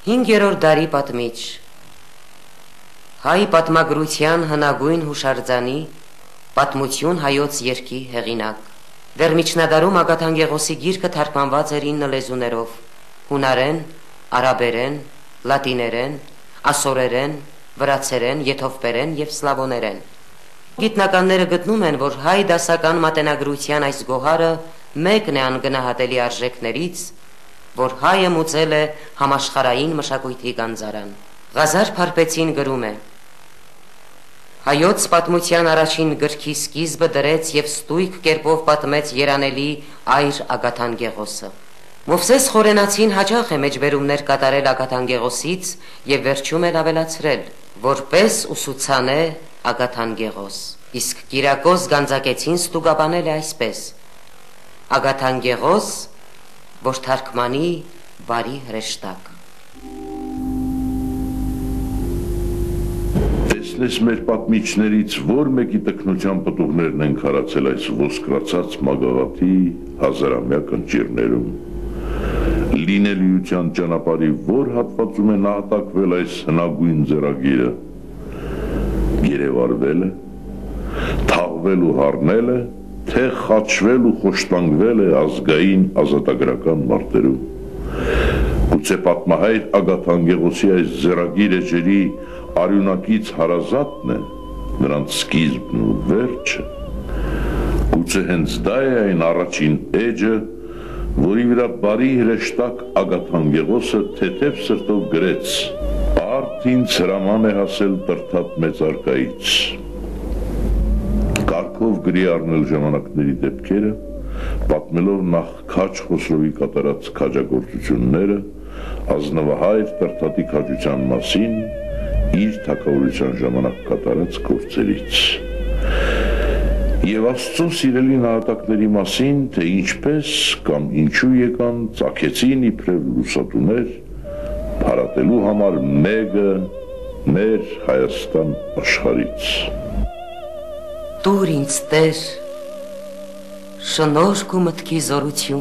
5-րդ դարի պատմիչ հայ պատմագրության հնագույն հուշարձանի պատմություն հայոց երգի հեղինակ դեռ միջնադարում Ագաթան Գեղոսի գիրքը թարգմանված էր 9 լեզուներով հունարեն, արաբերեն, լատիներեն, ասորերեն, վրացերեն, եթովպերեն եւ սլավոներեն Գիտնականները գտնում են, որ հայ դասական մատենագրության այս գոհարը մեկն է անգնահատելի արժեքներից որ հայը մուծել է համաշխարհային մշակույթի գանձարան։ Ղազար Փարպեցին գրում է. Հայոց պատմության առաջին գրքի սկիզբը դրեց եւ ստույգ կերպով պատմեց երանելի այր Ագաթան Գեղոսը։ Մովսես Խորենացին հաճախ է մեջբերումներ կատարել Ագաթան Գեղոսից եւ վերջում էլ ավելացրել, որպես ուսուցան է Ագաթան Գեղոս։ Իսկ Կիրակոս Գանձակեցին ստուգաբանել է այսպես. Ագաթան Գեղոս որ թարգմանի բարի հրեշտակ Տեսնես մեր պատմիչներից որ մեկի տքնության պտուղներն են քարացել այս ոսկրացած մագաղաթի հազարամյա կնճիռներում Լինելիության ճանապարհի որ հատվածում է նահատակվել այս հնագույն ձեռագիրը Երևարվել է թաղվել ու հառնել է թե խաչվել ու խոշտանգվել է ազգային ազատագրական մարտերում։ Գուցե պատմահայր Ագաթան Գեղոսի այս ձեռագիր էջերի արյունակից հարազատն է, նրանց սկիզբն ու վերջը։ Գուցե հենց դա է այն առաջին էջը, որի վրա բարի հրեշտակ Ագաթան Գեղոսը թեթև սրտով գրեց. Արդ ինձ հրաման է հասել տրթատ մեծարկայից։ Կարգով գրի առնել ժամանակների դեպքերը, պատմելով նախ Քաչ Խոսրովի կատարած քաջագործությունները, ազնվահայր տրթատի քաջության մասին, իր թագավորության ժամանակ կատարած գործերից։ Եվ Աստծո սիրելի նահատակների մասին, թե ինչպես կամ ինչու եկան, ծագեցին իբրև լուսատուներ, փարատելու համար մեկը մեր Հայաստան աշխարհից։ Տուր ինձ Տեր, շնորհք ու մտքի զորություն,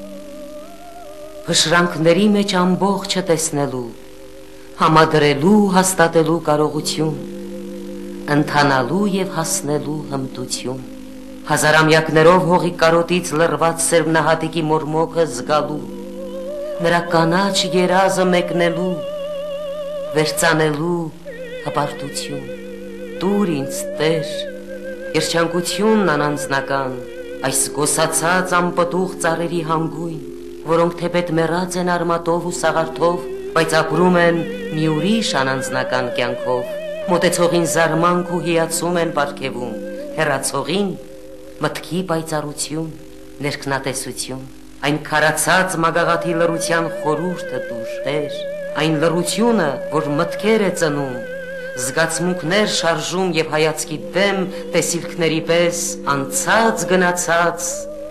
փշրանքների մեջ ամբողջը տեսնելու, համադրելու, հաստատելու կարողություն, ընթանալու եւ հասնելու հմտություն, հազարամյակներով հողի կարոտից լռված սերմնահատիկի մորմոքը զգալու, նրա կանաչ երազը մեկնելու, վերցանելու հպարտություն, տուր ինձ Տեր, Երջանկությունն անանձնական, այս գոսացած անպտուղ ծառերի հանգույն, որոնք թեպետ մեռած են արմատով ու սաղարթով, բայց ապրում են մի ուրիշ անանձնական կյանքով, մոտեցողին զարմանք ու հիացում են պարգևում, հեռացողին մտքի պայծառություն, ներքնատեսություն, այն քարացած մագաղաթի լռության խորհուրդը տուր, Տեր, այն լռությունը, որ մտքեր է ծնում, զգացմունքներ շարժում եւ հայացքի դեմ տեսիլքների պես անցած գնացած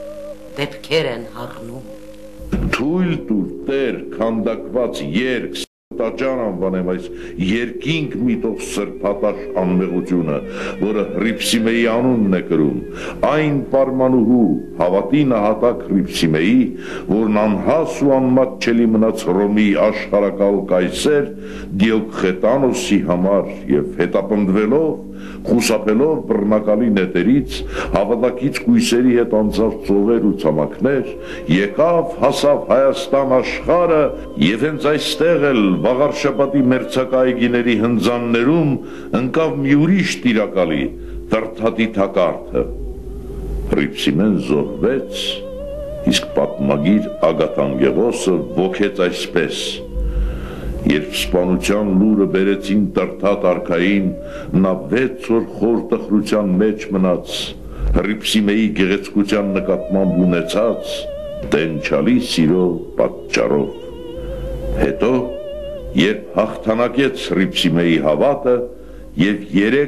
դեպքեր են հառնում Թույլ տուր Տեր քանդակված երգ տաճար անվանեմ այս երկինք միտող սրբատաշ անմեղությունը, որը Հռիփսիմեի անունն է կրում, այն պարմանուհու հավատի նահատակ Հռիփսիմեի, որն անհաս ու անմատչելի մնաց Հռոմի աշխարհակալ կայսեր Դիոկխետանոսի համար եւ հետապնդվելով, խուսափելով բռնակալի նետերից, հավատակից կույսերի հետ անցավ ծովեր ու ցամաքներ, եկավ հասավ Հայաստան աշխարհը եւ հենց այստեղ էլ Վաղարշապատի մերձակայգիների հնձաններում ընկավ մի ուրիշ տիրակալի, տրթատի թակարդը։ Հռիփսիմեն զոհվեց, իսկ պատմագիր Ագաթան Գեղոսը ոգեց այսպես. Երբ սպանության լուրը բերեցին տրթատ արքային, նա 6 օր խոր տխրության մեջ մնաց, Հռիփսիմեի գեղեցկության նկատմամբ ունեցած տենչալի սիրո պատճառով։ Հետո երբ հաղթանակեց Հռիփսիմեի հավատը եւ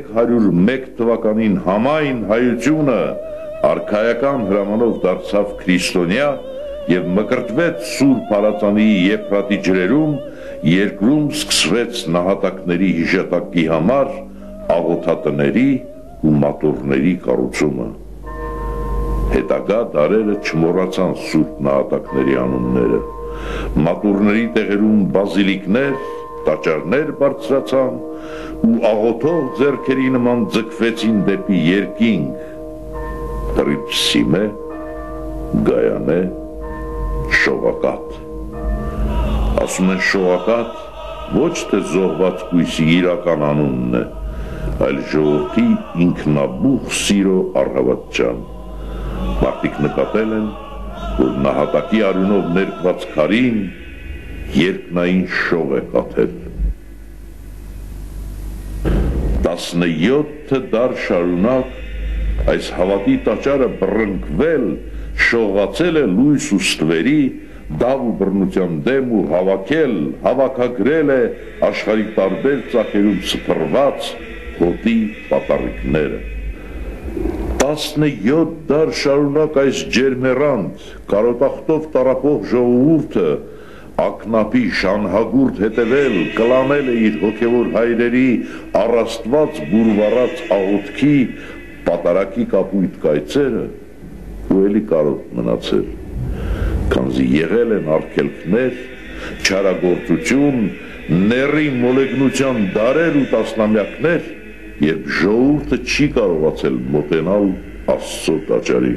301 թվականին համայն հայությունը արքայական հրամանով դարձավ քրիստոնյա եւ մկրտվեց Սուրբ Արածանի Եփրատի ջրերում, երկրում սկսվեց նահատակների հիշատակի համար աղոթատների ու մատուռների կառուցումը։ Հետագա դարերը չմոռացան Սուրբ նահատակների անունները, մատուրների տեղերում բազիլիկներ, տաճարներ բարձրացան ու աղոթող ձեռքերի նման ձգվեցին դեպի երկինք, Տրիփսիմե, Գայանե, Շողակաթ։ Ասում են Շողակաթ ոչ թե զոհված կույսի իրական անունն է, այլ ժողովրդի ինքնաբուխ սիրո առավոտյան։ Մարդիկ նկատել են, որ նահատակի արյունով ներկված քարին երկնային շող է կաթել։ 17 դար շարունակ այս հավատի տաճարը բռնկվել, շողացել է լույս ու ստվերի, դավ ու բռնության դեմ ու հավաքագրել է աշխարհի տարբեր ծագերում սփռված հոտի պատառիկները։ 17 դար շարունակ այս ջերմեռանդ, կարոտախտով տառապող ժողովուրդը ակնապի շանհագուրդ հետևել, կլանել է իր հոգևոր հայրերի առաստված բուրվառած աղոթքի պատարակի կապույտ կայծերը ու էլի կարոտ մնացել, քանզի եղել են արգելքներ, չարագործություն, ների մոլեգնության դարեր ու տասնամյակներ, երբ ժողովուրդը չի կարողացել մոտենալ Աստծո տաճարին։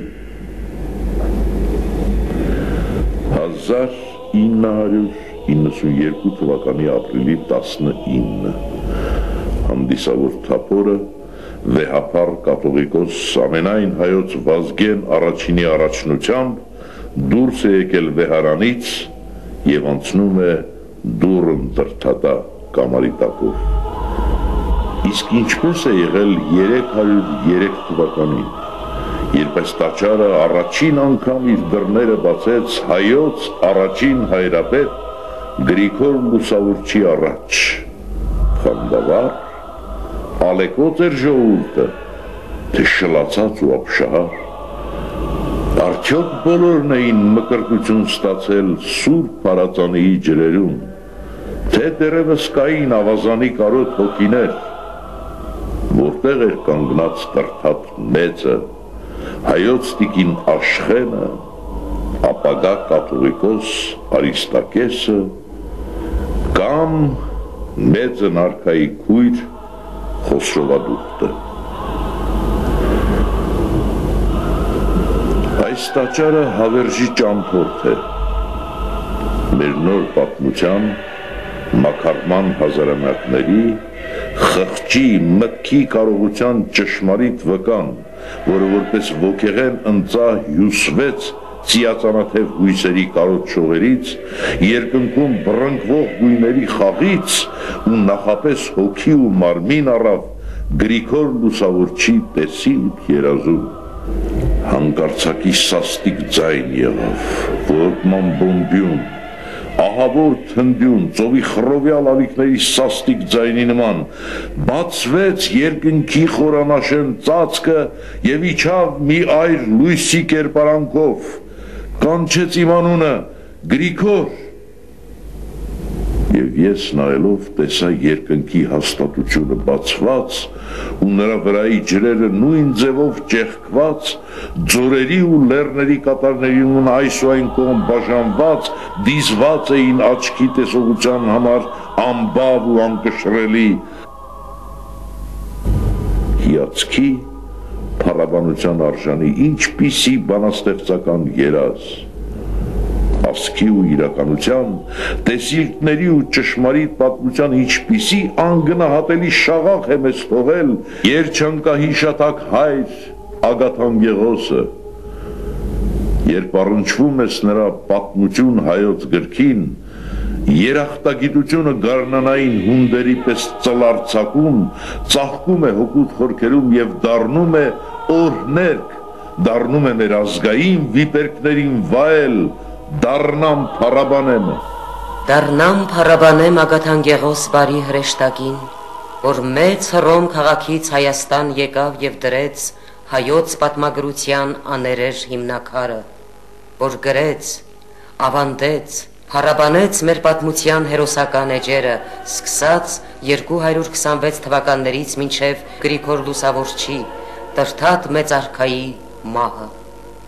1992 թվականի ապրիլի 19 հանդիսավոր թափորը վեհապար կաթողիկոս ամենայն հայոց Վազգեն առաջինի առաջնությամբ դուրս է եկել վեհարանից և անցնում է դուռն տրթատա կամարի տակով։ Իսկ ինչպես է եղել 303 թվականին, երբ այս տաճարը առաջին անգամ իր դռները բացեց հայոց առաջին հայրապետ Գրիգոր Լուսավորչի առաջ, խանդավառ, ալեկոծ էր ժողովուրդը, թե շլացած ու ապշահար։ Արդյոք բոլորն էին մկրտություն ստացել Սուրբ Փարածանիի ջրերում, թե դեռևս կային ավազանի կարոտ հոգիներ, որտեղ էր կանգնած տրթատ մեծը, հայոց տիկին Աշխենը, ապագա կաթողիկոս Արիստակեսը, կամ մեծն արքայի քույր Խոսրովադուխտը։ Այս տաճարը հավերժի ճամփորդ է, մեր նոր պատմության, մաքարման հազարամյակների, խղճի, մտքի կարողության ճշմարիտ վկան, որը որպես ոգեղեն ընծա հյուսվեց ծիածանաթև հույսերի կարոտ շողերից, երկնքում բռնկվող գույների խաղից ու նախապես հոգի ու մարմին առավ Գրիգոր Լուսավորչի տեսիլք երազում։ Հանկարծակի սաստիկ ձայն եղավ, որոտման բոմբյուն, ահավոր թնդյուն, ծովի խռովյալ ալիքների սաստիկ ձայնի նման, բացվեց երկնքի խորանաշեն ծածկը և իջավ մի այր լույսի կերպարանքով, կանչեց իմ անունը Գրիգոր, և ես նայելով տեսա երկնքի հաստատությունը բացված ու նրա վրայի ջրերը նույն ձևով ճեղքված, ձորերի ու լեռների կատարներին այս ու այն կողմ բաժանված, դիզված էին աչքի տեսողության համար ամբավ ու անկշռելի հիացքի, փառաբանության արժանի ինչպիսի բանաստեղծական երազ, ասքի ու իրականության, տեսիլքների ու ճշմարիտ պատմության ինչպիսի անգնահատելի շաղախ է մեզ թողել երջանկահիշատակ հայր Ագաթան Գեղոսը, երբ առնչվում ես նրա պատմություն հայոց գրքին, երախտագիտությունը գարնանային հունդերի պես ծլարձակում, ծաղկում է հոգուտ խորքերում և դառնում է օրհներգ, դառնում է մեր ազգային վիպերկներին վայել, դառնամ փառաբանեմ։ Դառնամ փառաբանեմ Ագաթան Գեղոս բարի հրեշտակին, որ մեծ Հռոմ քաղաքից Հայաստան եկավ և դրեց հայոց պատմագրության աներեժ հիմնաքարը, որ գրեց, ավանդեց, փառաբանեց մեր պատմության հերոսական էջերը, սկսած 226 թվականներից մինչև Գրիգոր Լուսավորչի, տրթատ մեծ արքայի մահը։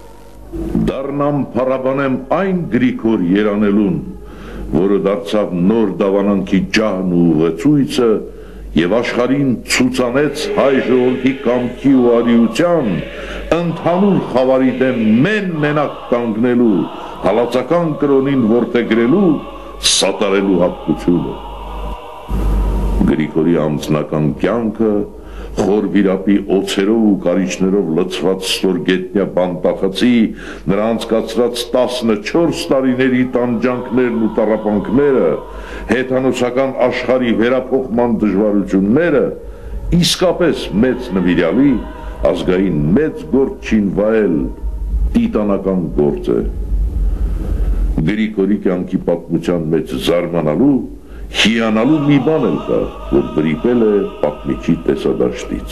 Դառնամ փառաբանեմ այն Գրիգոր Երանելուն, որը դարձավ նոր դավանանքի ջահն ու ուղեցույցը եւ աշխարհին ցուցանեց հայ ժողովրդի կամքի ու արիության ընդհանուր խավարի դեմ մենակ կանգնելու, հալածական կրոնին որդեգրելու, սատարելու հատկությունը։ Գրիգորի ամուսնական կյանքը խոր վիրապի օձերով ու կարիճներով լցված ստորգետնյա բանտախցի, նրա անցկացրած 14 տարիների տանջանքներն ու տառապանքները, հեթանոսական աշխարհի վերափոխման դժվարությունները իսկապես մեծ նվիրյալի, ազգային մեծ գործ չին վայել տիտանական գործ է։ Գրիգորի կյանքի պատմության մեջ զարմանալու, հիանալու մի բան էլ կա, որ վրիպել է պատմիչի տեսադաշտից։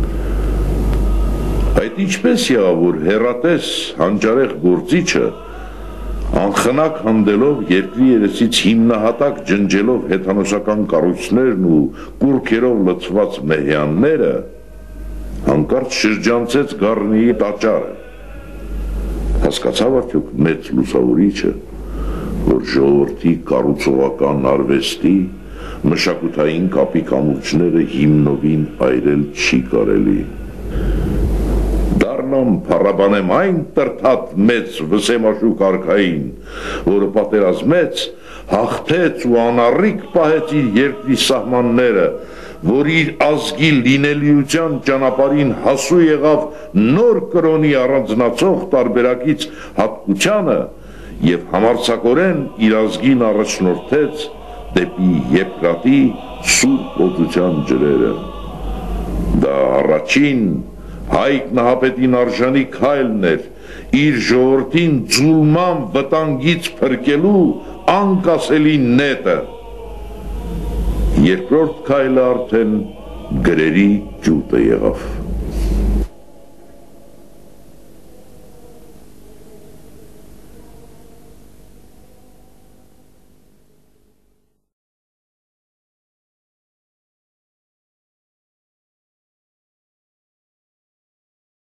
Այդ ինչպես եղավ, որ հեռատես հանճարեղ գործիչը անխնակ հանդելով երկրի երեսից հիմնահատակ ջնջելով հեթանոսական կառույցներն ու կուռքերով լցված մեհյանները, հանկարծ շրջանցեց Գառնիի տաճարը։ Հասկացավ արդյոք մեծ լուսավորիչը, որ ժողովրդի կառուցողական արվեստի մշակութային կապի կամուրջները հիմնովին այրել չի կարելի։ Դառնամ փառաբանեմ այն տրթատ մեծ վսեմաշուկ արքային, որը պատերազմեց, հաղթեց ու անառիկ պահեց իր երկրի սահմանները, որ իր ազգի լինելիության ճանապարհին հասու եղավ նոր կրոնի առանձնացող տարբերակից հատկությանը և համարձակորեն իր ազգին առաջնորդեց դեպի Եփրատի սուրբ օծության ջրերը։ Դա առաջին Հայկ Նահապետին արժանի քայլն էր իր ժողովրդին ձուլման վտանգից փրկելու անկասելի նետը։ Երկրորդ քայլը արդեն գրերի ջուտը եղավ։